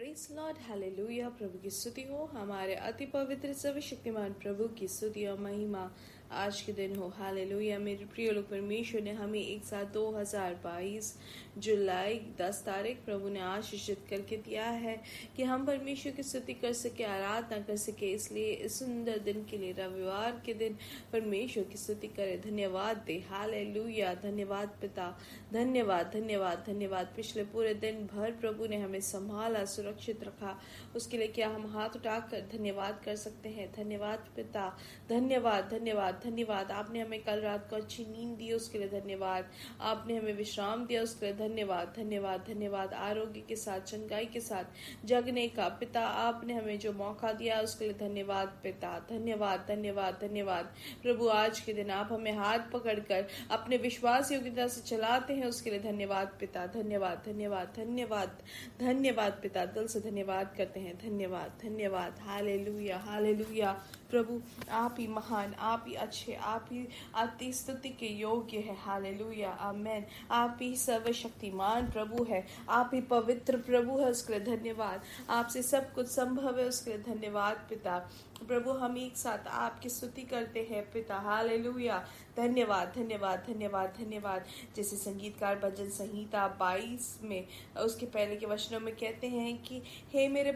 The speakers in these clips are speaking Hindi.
Praise Lord, hallelujah. प्रभु की स्तुति हो, हमारे अति पवित्र सर्वशक्तिमान प्रभु की स्तुति और महिमा आज के दिन हो। हालेलुया। मेरे प्रिय लोग, परमेश्वर ने हमें एक साथ 2022 जुलाई 10 तारीख प्रभु ने आशीषित करके दिया है कि हम परमेश्वर की स्तुति कर सके, आराधना कर सके। इसलिए इस सुंदर दिन के लिए, रविवार के दिन परमेश्वर की स्तुति करें, धन्यवाद दे। हालेलुया। धन्यवाद पिता, धन्यवाद धन्यवाद धन्यवाद। पिछले पूरे दिन भर प्रभु ने हमें संभाला, सुरक्षित रखा। उसके लिए क्या हम हाथ उठाकर धन्यवाद कर सकते हैं? धन्यवाद पिता, धन्यवाद धन्यवाद धन्यवाद। आपने हमें कल रात को अच्छी नींद दी, उसके लिए धन्यवाद। आपने हमें विश्राम दिया, उसके लिए धन्यवाद धन्यवाद धन्यवाद। आरोग्य के साथ, चंगाई के साथ जगने का पिता आपने हमें जो मौका दिया, उसके लिए धन्यवाद पिता, धन्यवाद धन्यवाद धन्यवाद। प्रभु आज के दिन आप हमें हाथ पकड़कर अपने विश्वास योग्यता से चलाते हैं, उसके लिए धन्यवाद पिता, धन्यवाद धन्यवाद धन्यवाद धन्यवाद पिता। दिल से धन्यवाद करते हैं, धन्यवाद धन्यवाद। Hallelujah hallelujah. प्रभु आप ही महान, आप ही अच्छे, आप ही अति स्तुति के योग्य है। Hallelujah amen. आप ही सर्वशक्तिमान प्रभु है, आप ही पवित्र प्रभु है, उसके लिए धन्यवाद। आपसे सब कुछ संभव है, उसके लिए धन्यवाद पिता। प्रभु हम एक साथ आपकी स्तुति करते हैं पिता। हालेलुया। धन्यवाद धन्यवाद धन्यवाद धन्यवाद। जैसे संगीतकार भजन संहिता 22 में उसके पहले के वचनों में कहते हैं कि हे मेरे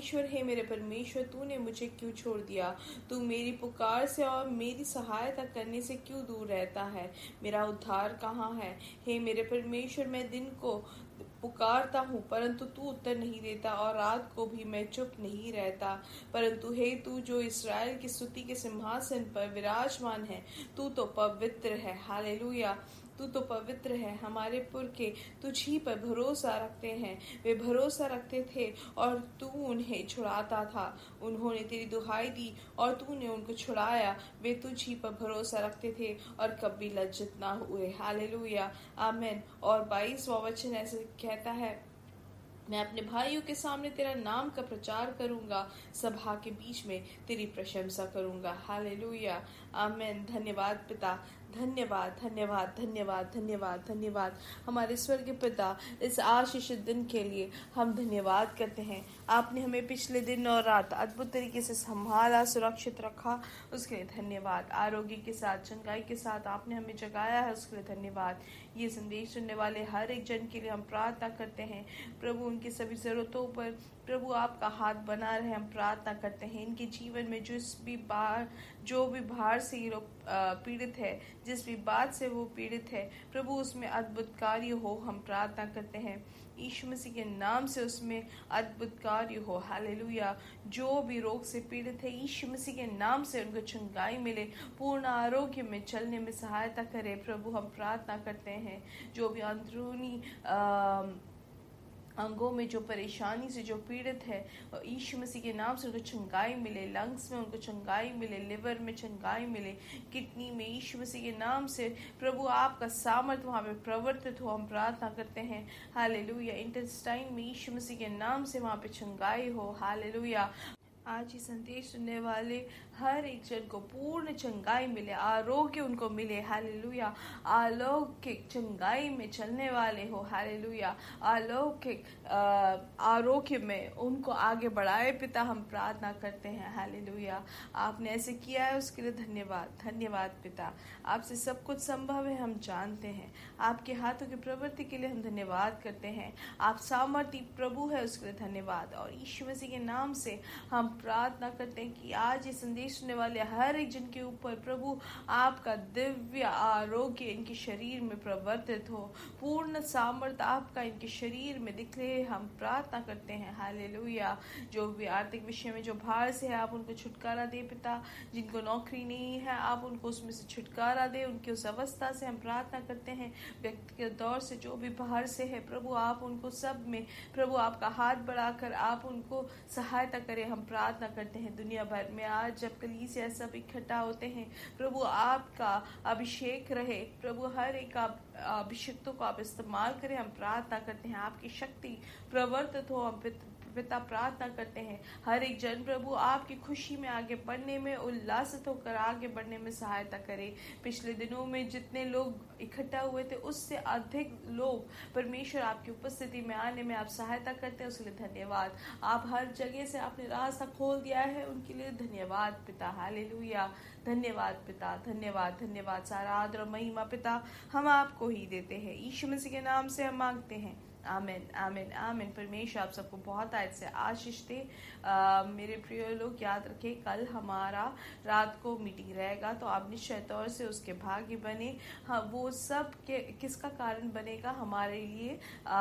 परमेश्वर, तूने मुझे क्यों छोड़ दिया? तू मेरी पुकार से और मेरी सहायता करने से क्यों दूर रहता है? मेरा उद्धार कहाँ है? हे मेरे परमेश्वर, मैं दिन को पुकारता हूँ परंतु तू उत्तर नहीं देता, और रात को भी मैं चुप नहीं रहता। परंतु हे तू जो इस्राएल की स्तुति के सिंहासन पर विराजमान है, तू तो पवित्र है। हालेलुया। तू तो पवित्र है। हमारे पुरखे तुझ ही पर भरोसा रखते हैं। वे भरोसा रखते थे और तू उन्हें छुड़ाता था। उन्होंने तेरी दुहाई दी और तूने उनको छुड़ाया। वे तुझ ही पर भरोसा रखते थे और कभी लज्जित ना हुए। Hallelujah amen. और 22वां वचन ऐसे कहता है, मैं अपने भाइयों के सामने तेरा नाम का प्रचार करूंगा, सभा के बीच में तेरी प्रशंसा करूंगा। Hallelujah amen. धन्यवाद पिता, धन्यवाद धन्यवाद धन्यवाद धन्यवाद धन्यवाद। हमारे स्वर्गीय पिता, इस आशीषित दिन के लिए हम धन्यवाद करते हैं। आपने हमें पिछले दिन और रात अद्भुत तरीके से संभाला, सुरक्षित रखा, उसके लिए धन्यवाद। आरोग्य के साथ, चंगाई के साथ आपने हमें जगाया है, उसके लिए धन्यवाद। ये संदेश सुनने वाले हर एक जन के लिए हम प्रार्थना करते हैं प्रभु, उनकी सभी जरूरतों पर प्रभु आपका हाथ बना रहे। हम प्रार्थना करते हैं इनके जीवन में जो भी भार से ये लोग पीड़ित है, जिस भी बात से वो पीड़ित है, प्रभु उसमें अद्भुत कार्य हो। हम प्रार्थना करते हैं यीशु मसीह के नाम से उसमें अद्भुत कार्य हो। हालेलुया। जो भी रोग से पीड़ित है, यीशु मसीह के नाम से उनको चंगाई मिले, पूर्ण आरोग्य में चलने में सहायता करे। प्रभु हम प्रार्थना करते हैं जो भी अंदरूनी अंगों में जो परेशानी से जो पीड़ित है, यीशु मसीह के नाम से उनको चंगाई मिले। लंग्स में उनको चंगाई मिले, लिवर में चंगाई मिले, किडनी में यीशु मसीह के नाम से प्रभु आपका सामर्थ वहाँ पे प्रवर्तित हो। हम प्रार्थना करते हैं हालेलुया। इंटेस्टाइन में यीशु मसीह के नाम से वहाँ पे चंगाई हो। हालेलुया। आज ही संदेश सुनने वाले हर एक जन को पूर्ण चंगाई मिले, आरोग्य उनको मिले। हालेलुया। अलौकिक चंगाई में चलने वाले हो। हालेलुया। अलौकिक आरोग्य में उनको आगे बढ़ाए पिता, हम प्रार्थना करते हैं। हालेलुया। आपने ऐसे किया है, उसके लिए धन्यवाद धन्यवाद पिता। आपसे सब कुछ संभव है, हम जानते हैं। आपके हाथों की प्रवृत्ति के लिए हम धन्यवाद करते हैं। आप सामर्थी प्रभु है, उसके लिए धन्यवाद। और यीशु मसीह के नाम से हम प्रार्थना करते हैं कि आज ये संदेश सुनने वाले हर एक जन के ऊपर प्रभु आपका दिव्य आरोग्य इनके शरीर में प्रवर्तित हो, पूर्ण सामर्थ्य आपका इनके शरीर में दिखे। हम प्रार्थना करते हैं हालेलुया। जो भी आर्थिक विषय में जो भार से है, आप उनको छुटकारा दे पिता। जिनको नौकरी नहीं है, आप उनको उसमें से छुटकारा दे। उनकी उस अवस्था से हम प्रार्थना करते हैं। व्यक्तिगत दौर से जो भी बाहर से है, प्रभु आप उनको सब में प्रभु आपका हाथ बढ़ाकर आप उनको सहायता करें। हम प्रार्थना करते हैं दुनिया भर में आज जब कलीसिया सब इकट्ठा होते हैं, प्रभु आपका अभिषेक रहे। प्रभु हर एक अभिषिक्तों को आप इस्तेमाल करें। हम प्रार्थना करते हैं आपकी शक्ति प्रवर्तित हो। हम पिता प्रार्थना करते हैं हर एक जन प्रभु आपकी खुशी में आगे बढ़ने में, उल्लासित होकर आगे बढ़ने में सहायता करे। पिछले दिनों में जितने लोग इकट्ठा हुए थे उससे अधिक लोग परमेश्वर आपकी उपस्थिति में आने में आप सहायता करते हैं, उसके लिए धन्यवाद। आप हर जगह से आपने रास्ता खोल दिया है, उनके लिए धन्यवाद पिता। हालेलुया, धन्यवाद पिता, धन्यवाद धन्यवाद। सारा आदर और महिमा पिता हम आपको ही देते हैं। यीशु मसीह के नाम से हम मांगते हैं, आमीन आमीन आमीन। परमेश्वर आप सबको बहुत आयत से आशीष दे। मेरे प्रिय लोग याद रखें, कल हमारा रात को मीटिंग रहेगा, तो आप निश्चय तौर से उसके भागी बने। हाँ, वो सब के किसका कारण बनेगा? हमारे लिए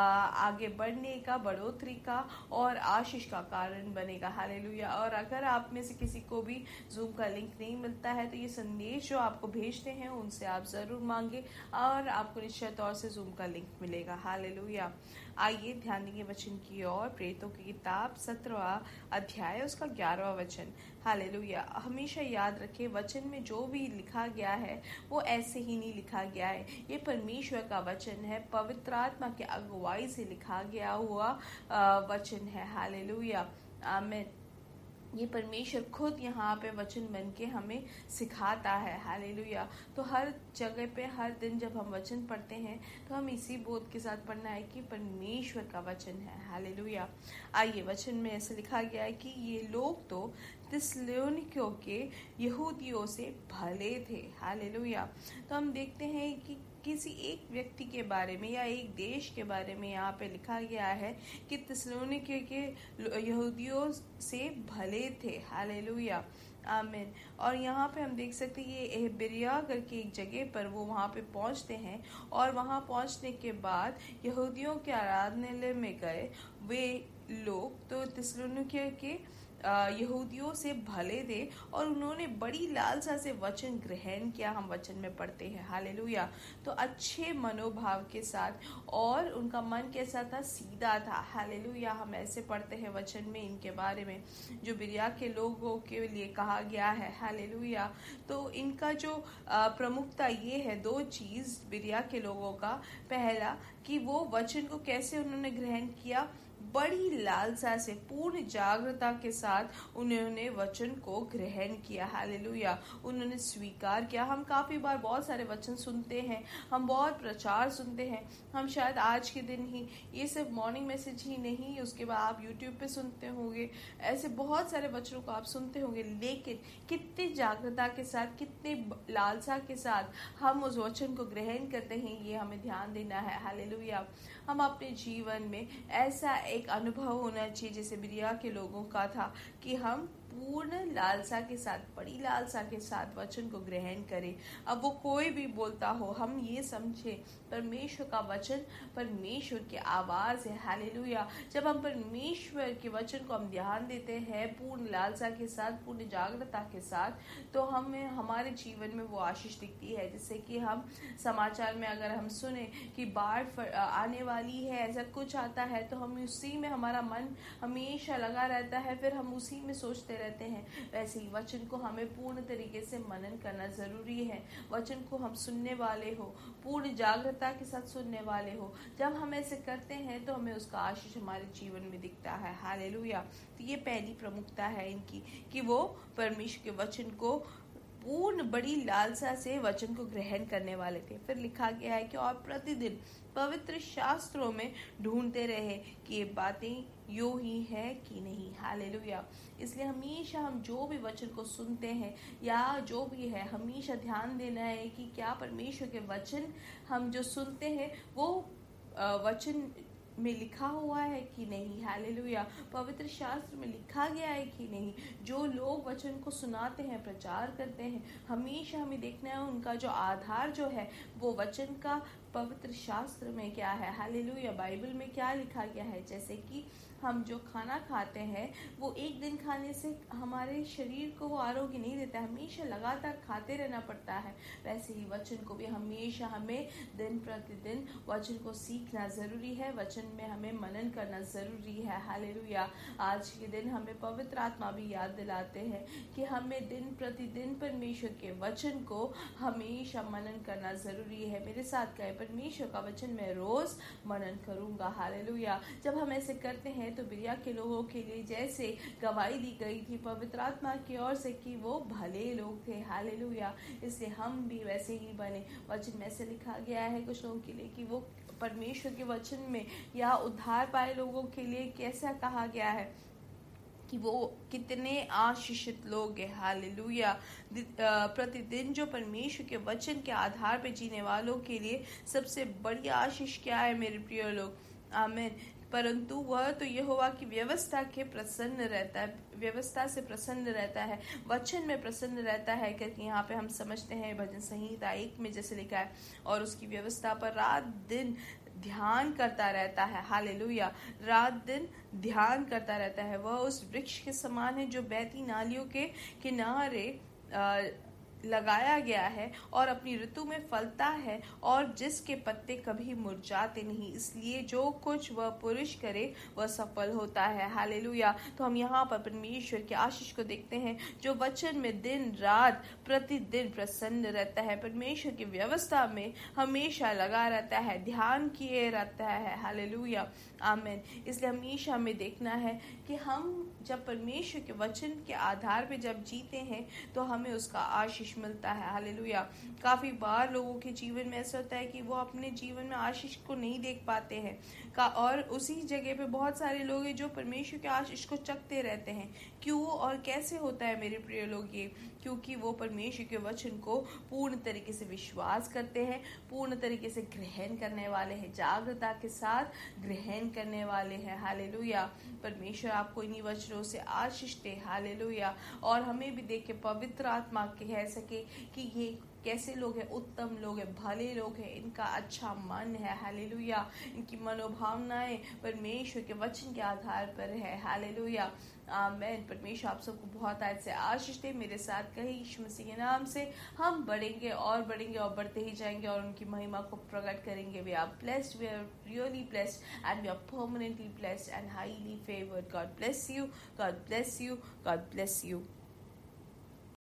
आगे बढ़ने का, बढ़ोतरी का और आशीष का कारण बनेगा। हालेलुया। और अगर आप में से किसी को भी जूम का लिंक नहीं मिलता है तो ये संदेश जो आपको भेजते हैं उनसे आप जरूर मांगे और आपको निश्चय तौर से जूम का लिंक मिलेगा। हालेलुया। आइए ध्यान देंगे वचन की ओर। प्रेरितों की किताब 17वां अध्याय उसका 11वां वचन। हालेलुया। हमेशा याद रखें, वचन में जो भी लिखा गया है वो ऐसे ही नहीं लिखा गया है। ये परमेश्वर का वचन है, पवित्र आत्मा की अगुवाई से लिखा गया हुआ वचन है। हालेलुया, आमीन। ये परमेश्वर खुद यहाँ पे वचन बन के हमें सिखाता है। हालेलुया। तो हर जगह पे हर दिन जब हम वचन पढ़ते हैं तो हम इसी बोध के साथ पढ़ना है कि परमेश्वर का वचन है। हालेलुया। आइए, वचन में ऐसे लिखा गया है कि ये लोग तो थिस्सलुनीकियों के यहूदियों से भले थे। हालेलुया। तो हम देखते हैं कि किसी एक व्यक्ति के बारे में या एक देश के बारे में यहाँ पे लिखा गया है कि थिस्सलुनीकियों के यहूदियों से भले थे। हालेलुया, आमीन। और यहाँ पे हम देख सकते हैं ये बिरिया करके एक जगह पर वो वहाँ पे पहुँचते हैं और वहाँ पहुँचने के बाद यहूदियों के आराधनालय में गए वे लोग। तो थिस्सलुनीकियों के यहूदियों से भले थे और उन्होंने बड़ी लालसा से वचन ग्रहण किया। हम वचन में पढ़ते हैं। हालेलुया। तो अच्छे मनोभाव के साथ, और उनका मन कैसा था? सीधा था। हालेलुया। हम ऐसे पढ़ते हैं वचन में इनके बारे में जो बिरिया के लोगों के लिए कहा गया है। हालेलुया। तो इनका जो प्रमुखता ये है, दो चीज बिरिया के लोगों का। पहला कि वो वचन को कैसे उन्होंने ग्रहण किया, बड़ी लालसा से, पूर्ण जागरूकता के साथ उन्होंने वचन को ग्रहण किया। हालेलुया। उन्होंने स्वीकार किया। हम काफी बार बहुत सारे वचन सुनते हैं, हम बहुत प्रचार सुनते हैं। हम शायद आज के दिन ही, ये सिर्फ मॉर्निंग मैसेज ही नहीं, उसके बाद आप यूट्यूब पे सुनते होंगे, ऐसे बहुत सारे वचनों को आप सुनते होंगे, लेकिन कितनी जागरूकता के साथ, कितने लालसा के साथ हम उस वचन को ग्रहण करते हैं, ये हमें ध्यान देना है। हालेलुया। हम अपने जीवन में ऐसा एक अनुभव होना चाहिए जैसे बिरिया के लोगों का था कि हम पूर्ण लालसा के साथ, बड़ी लालसा के साथ वचन को ग्रहण करें। अब वो कोई भी बोलता हो, हम ये समझे परमेश्वर का वचन परमेश्वर की आवाज है। हालेलुया। जब हम परमेश्वर के वचन को हम ध्यान देते हैं पूर्ण लालसा के साथ, पूर्ण जागरूकता के साथ, तो हमें हमारे जीवन में वो आशीष दिखती है। जैसे कि हम समाचार में अगर हम सुने कि बाढ़ आने वाली है, ऐसा कुछ आता है, तो हम उसी में हमारा मन हमेशा लगा रहता है, फिर हम उसी में सोचते रहते हैं। वैसे ही वचन को हमें पूर्ण तरीके से मनन करना जरूरी है। वचन को हम सुनने वाले हो, पूर्ण जागरूकता के साथ सुनने वाले हो। जब हम ऐसे करते हैं तो हमें उसका आशीष हमारे जीवन में दिखता है। हालेलुया। तो ये पहली प्रमुखता है इनकी कि वो परमेश्वर के वचन को पूर्ण बड़ी लालसा से वचन को ग्रहण करने वाले थे। फिर लिखा गया है कि और प्रतिदिन पवित्र शास्त्रों में ढूंढते रहे कि ये बातें यो ही है कि नहीं। हालेलुया। इसलिए हमेशा हम जो भी वचन को सुनते हैं या जो भी है, हमेशा ध्यान देना है कि क्या परमेश्वर के वचन हम जो सुनते हैं वो वचन में लिखा हुआ है कि नहीं। हालेलुया। पवित्र शास्त्र में लिखा गया है कि नहीं। जो लोग वचन को सुनाते हैं, प्रचार करते हैं, हमेशा हमें देखना है उनका जो आधार जो है वो वचन का पवित्र शास्त्र में क्या है। हालेलुया। बाइबल में क्या लिखा गया है। जैसे कि हम जो खाना खाते हैं वो एक दिन खाने से हमारे शरीर को वो आरोग्य नहीं देता, हमेशा लगातार खाते रहना पड़ता है। वैसे ही वचन को भी हमेशा हमें दिन प्रतिदिन वचन को सीखना जरूरी है, वचन में हमें मनन करना जरूरी है। हालेलुया। आज के दिन हमें पवित्र आत्मा भी याद दिलाते हैं कि हमें दिन प्रतिदिन परमेश्वर के वचन को हमेशा मनन करना जरूरी है। मेरे साथ कहे, परमेश्वर का वचन मैं रोज मनन करूंगा। हालेलुया। जब हम ऐसे करते हैं हैं तो बिरिया के लोगों के लिए जैसे गवाही दी गई थी पवित्र आत्मा की ओर से कि वो भले लोग थे, हालेलुया। इसलिए हम भी वैसे ही बने। वचन में से लिखा गया है कुछ लोगों के लिए कि वो परमेश्वर के वचन में या उद्धार पाए लोगों के लिए कैसा कहा गया है कि वो कितने आशीषित लोग हैं, हालेलुया। प्रतिदिन जो परमेश्वर के वचन के आधार पे जीने वालों के लिए सबसे बड़ी आशीष क्या है मेरे प्रिय लोग? आमीन। परंतु वह तो यहोवा की व्यवस्था के प्रसन्न रहता है, व्यवस्था से प्रसन्न रहता है, वचन में प्रसन्न रहता है, क्योंकि यहाँ पे हम समझते हैं भजन संहिता 1 में जैसे लिखा है, और उसकी व्यवस्था पर रात दिन ध्यान करता रहता है, हालेलुया। रात दिन ध्यान करता रहता है। वह उस वृक्ष के समान है जो बहती नालियों के किनारे लगाया गया है और अपनी ऋतु में फलता है और जिसके पत्ते कभी मुरझाते नहीं। इसलिए जो कुछ वह पुरुष करे वह सफल होता है, हालेलुया। तो हम यहाँ पर परमेश्वर के आशीष को देखते हैं जो वचन में दिन रात प्रतिदिन प्रसन्न रहता है, परमेश्वर की व्यवस्था में हमेशा लगा रहता है, ध्यान किए रहता है, हालेलुया, आमीन। इसलिए हमेशा हमें देखना है कि हम जब परमेश्वर के वचन के आधार पे जब जीते हैं तो हमें उसका आशीष मिलता है, हालेलुया। काफी बार लोगों के जीवन में ऐसा होता है कि वो अपने जीवन में आशीष को नहीं देख पाते हैं और उसी जगह पे बहुत सारे लोग हैं जो परमेश्वर के आशीष को चखते रहते हैं। क्यों और कैसे होता है मेरे प्रिय लोग? ये क्योंकि वो परमेश्वर के वचन को पूर्ण तरीके से विश्वास करते हैं, पूर्ण तरीके से ग्रहण करने वाले हैं, जागरूकता के साथ ग्रहण करने वाले हैं, हालेलुया। परमेश्वर आपको इन्हीं वचनों से आशीष दे, हालेलुया। और हमें भी देख के पवित्र आत्मा कह सके कि ये कैसे लोग हैं, उत्तम लोग हैं, भले लोग हैं, इनका अच्छा मन है, हालेलुया। इनकी मनोभावनाएं परमेश्वर के वचन के आधार पर है, हालेलुया, आमीन। परमेश्वर आप सबको बहुत आज से आशीष दे। मेरे साथ कही यीशु मसीह के नाम से हम बढ़ेंगे और बढ़ते ही जाएंगे और उनकी महिमा को प्रकट करेंगे। We are blessed, we are really blessed and we are permanently blessed and highly favoured. God bless you, God bless you, God bless you.